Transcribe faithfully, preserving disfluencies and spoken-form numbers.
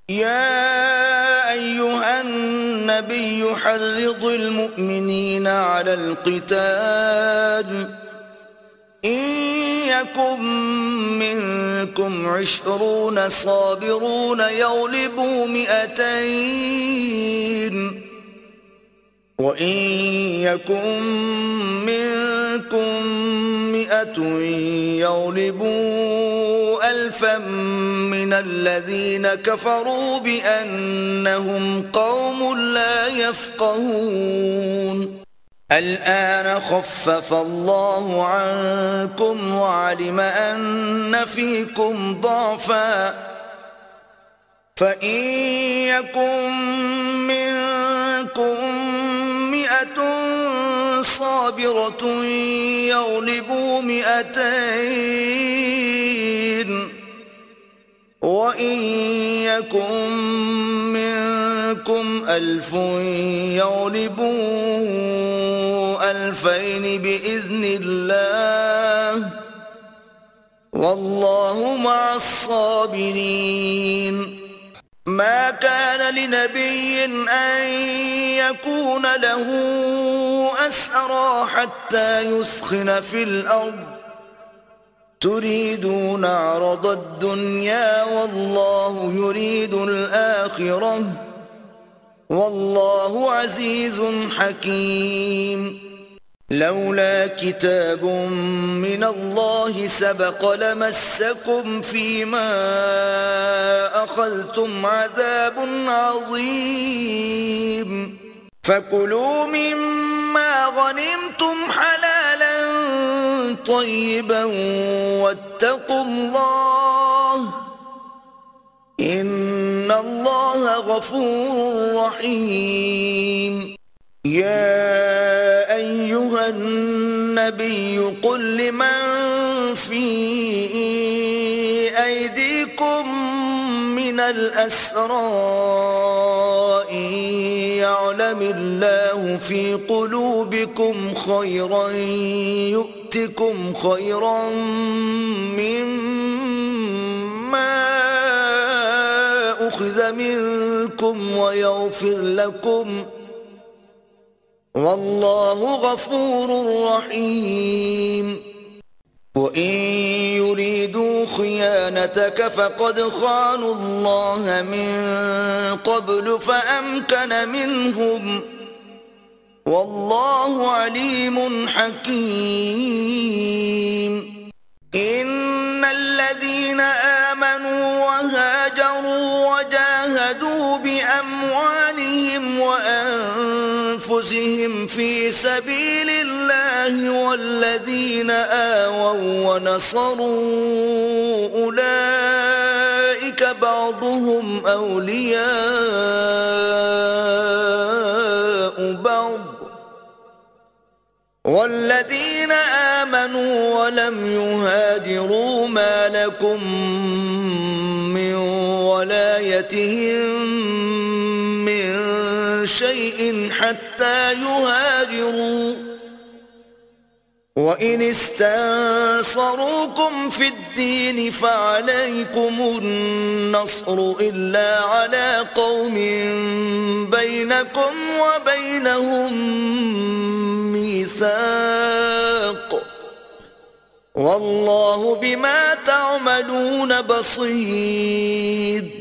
يا أيها النبي حرض المؤمنين على القتال إن يكن منكم عشرون صابرون يغلبوا مئتين وإن يكن منكم مئة يغلبوا ألفا من الذين كفروا بأنهم قوم لا يفقهون. الآن خفف الله عنكم وعلم أن فيكم ضعفا فإن يكن منكم مئة صابرة يغلبوا مئتين وإن يكن منكم ألف يغلبوا ألفين بإذن الله والله مع الصابرين. ما كان لنبي أن يكون له أسرى حتى يثخن في الأرض تريدون عرض الدنيا والله يريد الآخرة والله عزيز حكيم. لولا كتاب من الله سبق لمسكم فيما أخذتم عذاب عظيم فكلوا مما غنمتم حلالا طيبا واتقوا الله إن الله غفور رحيم. يا أيها النبي قل لمن في أيديكم من الأسرى إن يعلم الله في قلوبكم خيرا يؤتكم خيرا مما أخذ منكم ويغفر لكم والله غفور رحيم. وإن يريدوا خيانتك فقد خانوا الله من قبل فأمكن منهم والله عليم حكيم. إن الذين آمنوا وهاجروا وجاهدوا بأموالهم وأنفسهم في سبيل الله والذين آووا ونصروا أولئك بعضهم أولياء بعض والذين آمنوا ولم يهاجروا ما لكم من ولايتهم من شيء حتى يهاجروا وإن استنصروكم في الدين فعليكم النصر إلا على قوم بينكم وبينهم ميثاق والله بما تعملون بصير.